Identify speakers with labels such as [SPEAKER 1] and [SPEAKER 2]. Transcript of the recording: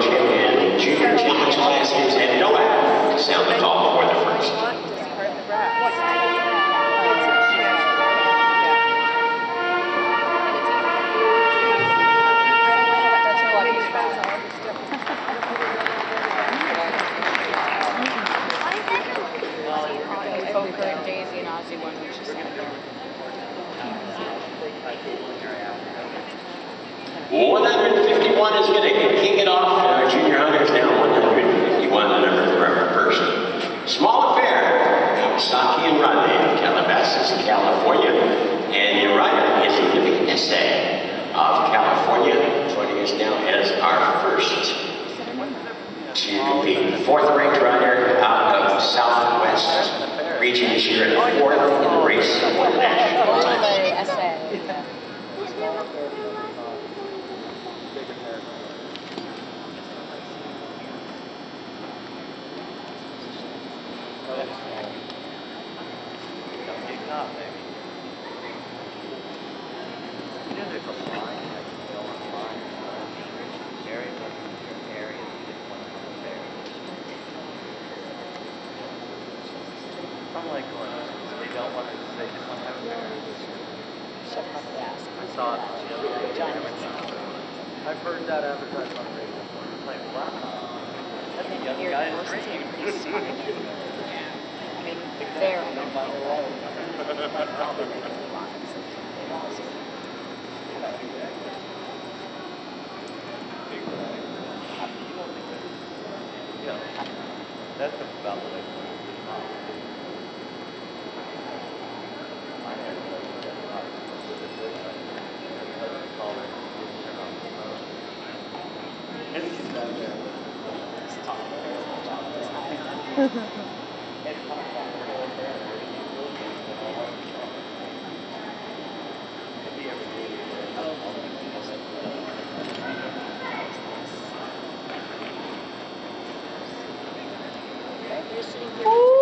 [SPEAKER 1] Roach and junior challenge class is at NOAC to sound the call for the first.
[SPEAKER 2] Daisy and Ozzy one, which is going to go.
[SPEAKER 1] 151 is going to kick it off. Junior Hunters now 151, the number of person. Small affair. Kawasaki and Rodney of Calabasas, California. And your rider is Olivia Esse of California, joining us now as our first to compete. Fourth ranked rider out of Southwest region this year and fourth in the race for the national title.
[SPEAKER 3] Unlike they don't want to, they just want to have a bear. I saw it the other day. I've heard that advertised on the radio before. It's like, wow. That's a young guy in training.
[SPEAKER 2] I mean, they're
[SPEAKER 3] yeah, that's about what I think.
[SPEAKER 2] Ooh.